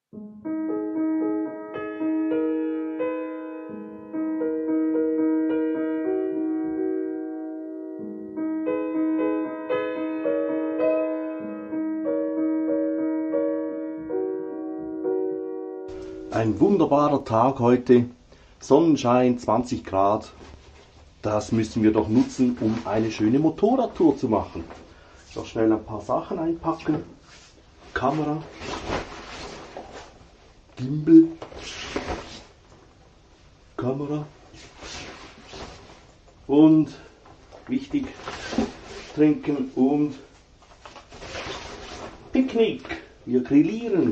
Ein wunderbarer Tag heute, Sonnenschein, 20 Grad. Das müssen wir doch nutzen, um eine schöne Motorradtour zu machen. Doch schnell ein paar Sachen einpacken. Kamera, Gimbal, Kamera und wichtig, trinken und Picknick. Wir grillieren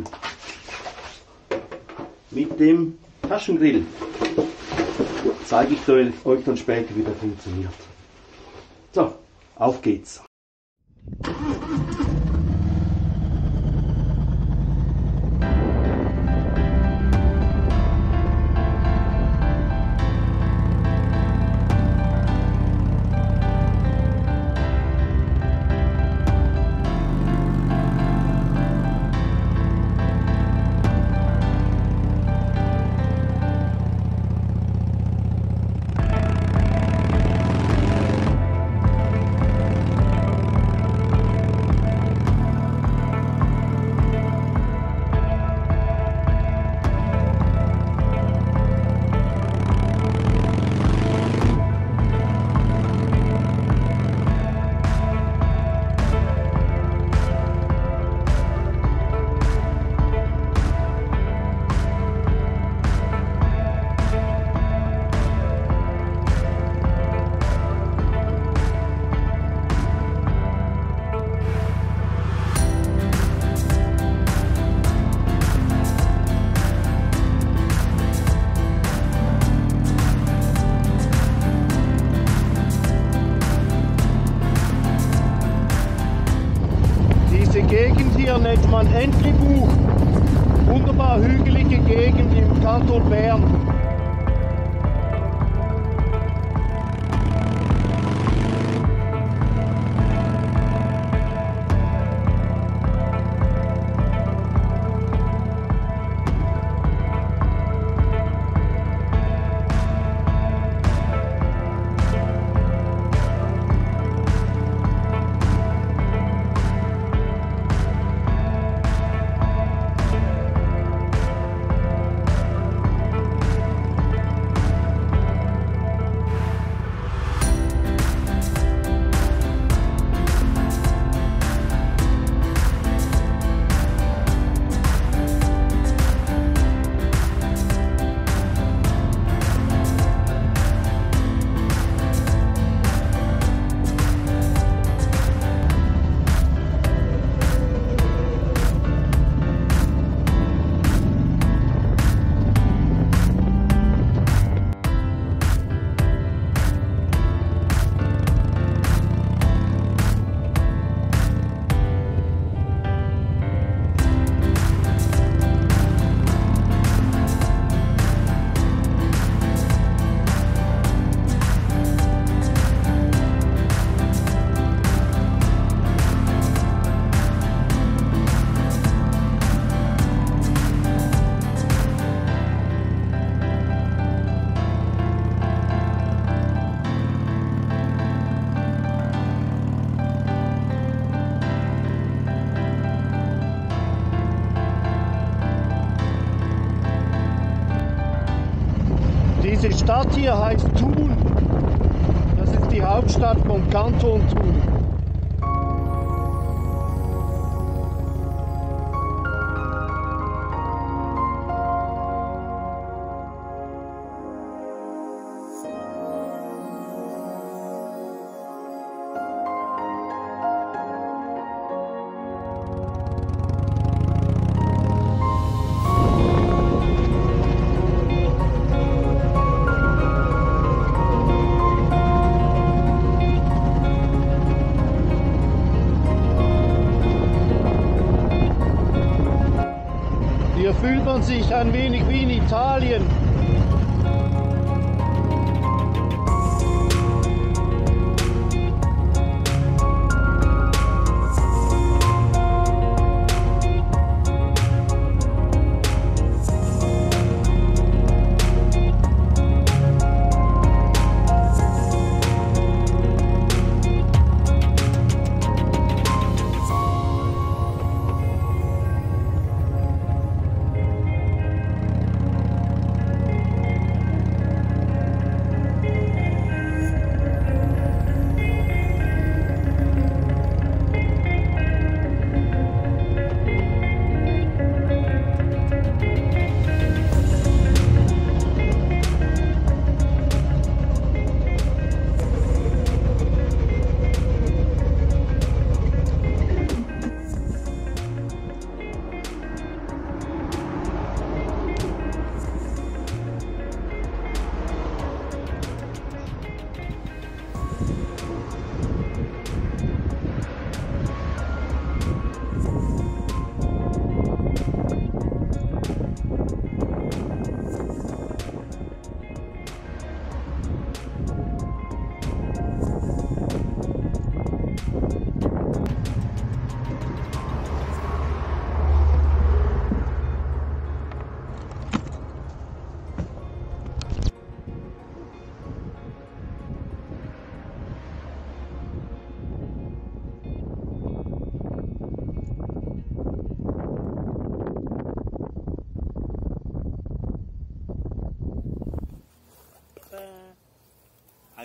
mit dem Taschengrill. Zeige ich euch dann später, wie der funktioniert. So, auf geht's. Diese Gegend hier nennt man Entlebuch. Wunderbar hügelige Gegend im Kanton Bern. Diese Stadt hier heißt Thun. Das ist die Hauptstadt vom Kanton Thun. Hier fühlt man sich ein wenig wie in Italien.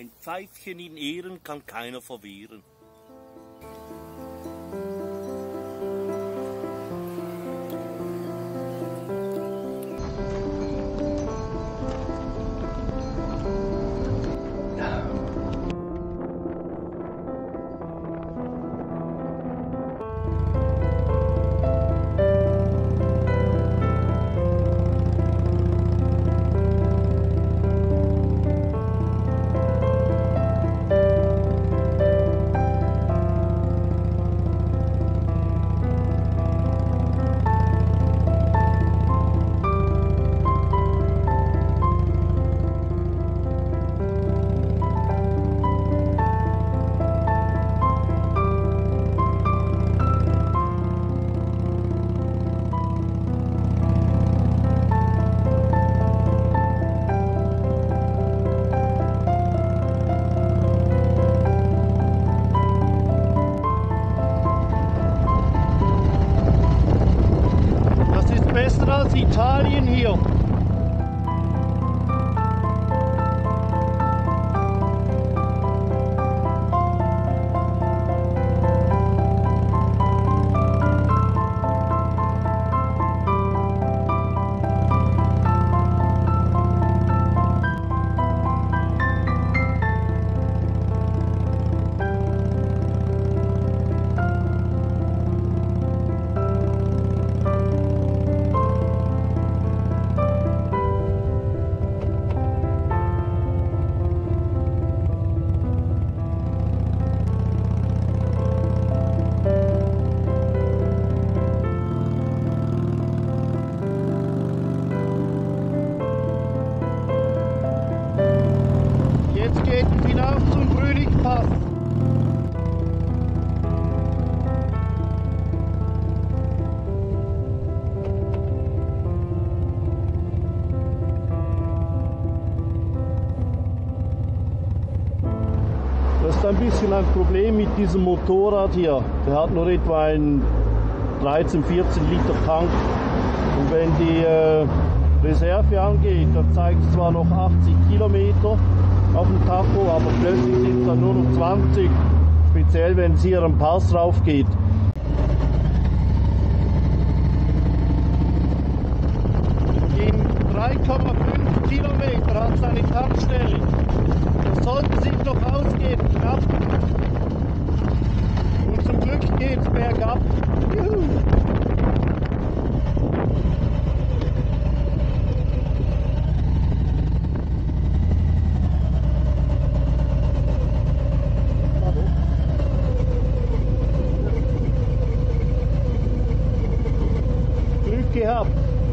ein Pfeifchen in Ehren kann keiner verwehren. Besser als Italien hier. Jetzt geht es hinauf zum Brüligpass. Das ist ein bisschen ein Problem mit diesem Motorrad hier. Der hat nur etwa einen 13, 14 Liter Tank. Und wenn die Reserve angeht, dann zeigt es zwar noch 80 Kilometer auf dem Tacho, aber plötzlich sind es dann nur noch 20, speziell wenn es hier am Pass rauf geht. In 3,5 Kilometer hat es eine Tankstelle. Das sollte sich noch ausgehen, knapp. Und zum Glück geht es bergab. Juhu. Gehabt.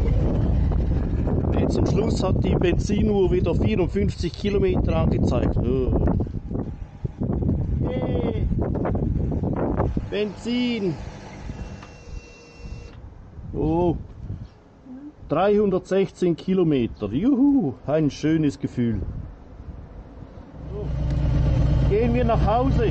Jetzt zum Schluss hat die Benzinuhr wieder 54 Kilometer angezeigt. Oh. Hey. Benzin. Oh. 316 Kilometer. Juhu, ein schönes Gefühl. So. Gehen wir nach Hause.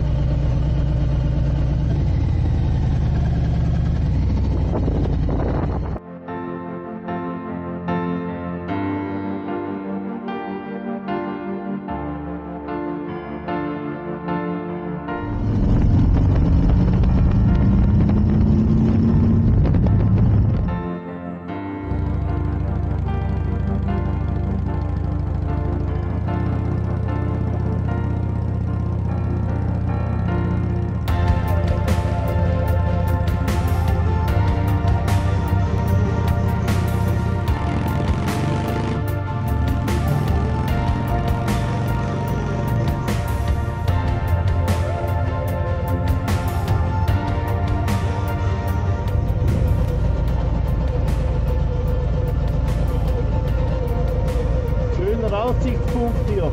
Aussichtspunkt hier.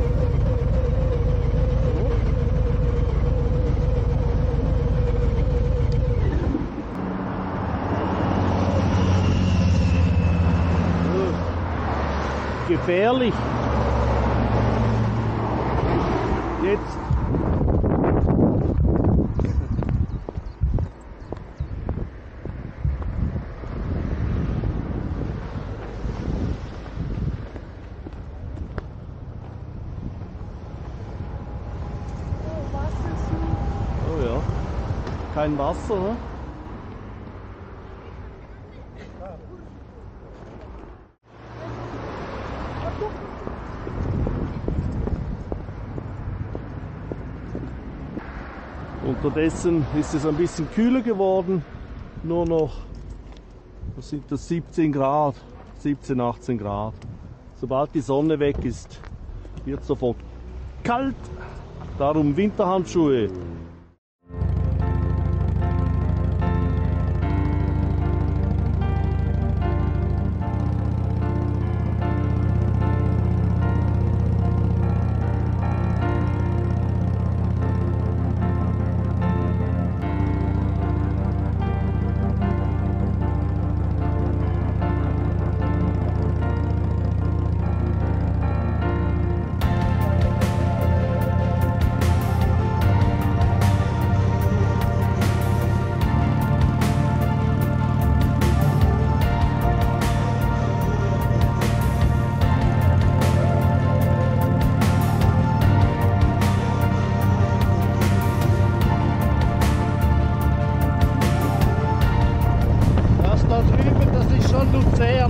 Gefährlich. Jetzt. kein Wasser, ne? Unterdessen ist es ein bisschen kühler geworden, nur noch, was sind das, 17 Grad, 17, 18 Grad. Sobald die Sonne weg ist, wird es sofort kalt, darum Winterhandschuhe. Da drüben, das ist schon Luzern.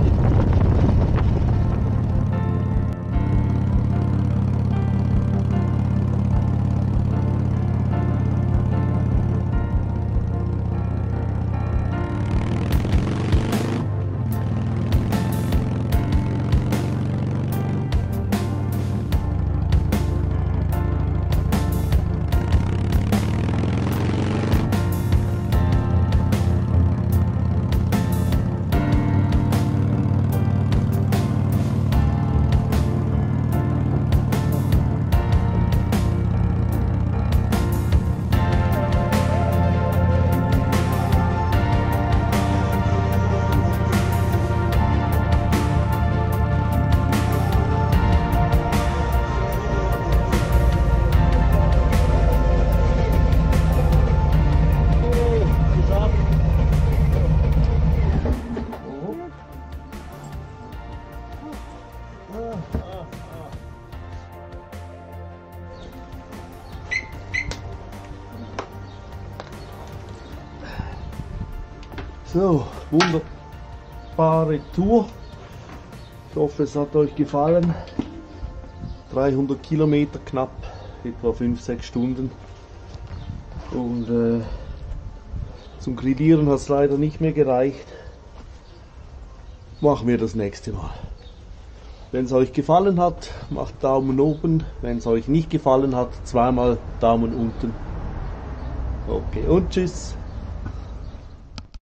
So, wunderbare Tour. Ich hoffe, es hat euch gefallen. 300 Kilometer knapp, etwa 5-6 Stunden. Und zum Grillieren hat es leider nicht mehr gereicht. Machen wir das nächste Mal. Wenn es euch gefallen hat, macht Daumen oben. Wenn es euch nicht gefallen hat, zweimal Daumen unten. Okay, und tschüss.